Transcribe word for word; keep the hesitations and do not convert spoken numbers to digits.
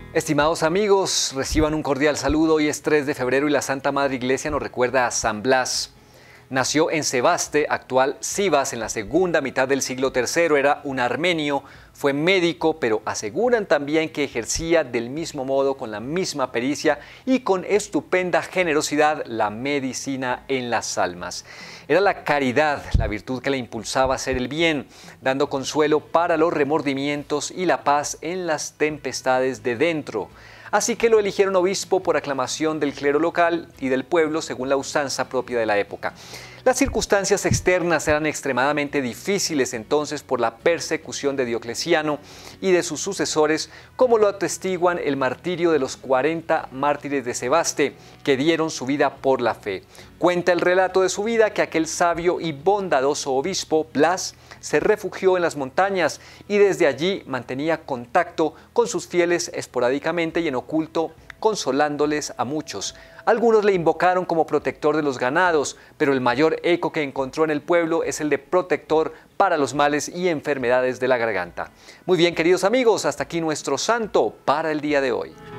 Estimados amigos, reciban un cordial saludo. Hoy es tres de febrero y la Santa Madre Iglesia nos recuerda a San Blas. Nació en Sebaste, actual Sivas, en la segunda mitad del siglo tercero. Era un armenio, fue médico, pero aseguran también que ejercía del mismo modo, con la misma pericia y con estupenda generosidad, la medicina en las almas. Era la caridad la virtud que le impulsaba a hacer el bien, dando consuelo para los remordimientos y la paz en las tempestades de dentro. Así que lo eligieron obispo por aclamación del clero local y del pueblo, según la usanza propia de la época. Las circunstancias externas eran extremadamente difíciles entonces por la persecución de Diocleciano y de sus sucesores, como lo atestiguan el martirio de los cuarenta mártires de Sebaste, que dieron su vida por la fe. Cuenta el relato de su vida que aquel sabio y bondadoso obispo, Blas, se refugió en las montañas y desde allí mantenía contacto con sus fieles esporádicamente y en oculto, consolándoles a muchos. Algunos le invocaron como protector de los ganados, pero el mayor eco que encontró en el pueblo es el de protector para los males y enfermedades de la garganta. Muy bien, queridos amigos, hasta aquí nuestro santo para el día de hoy.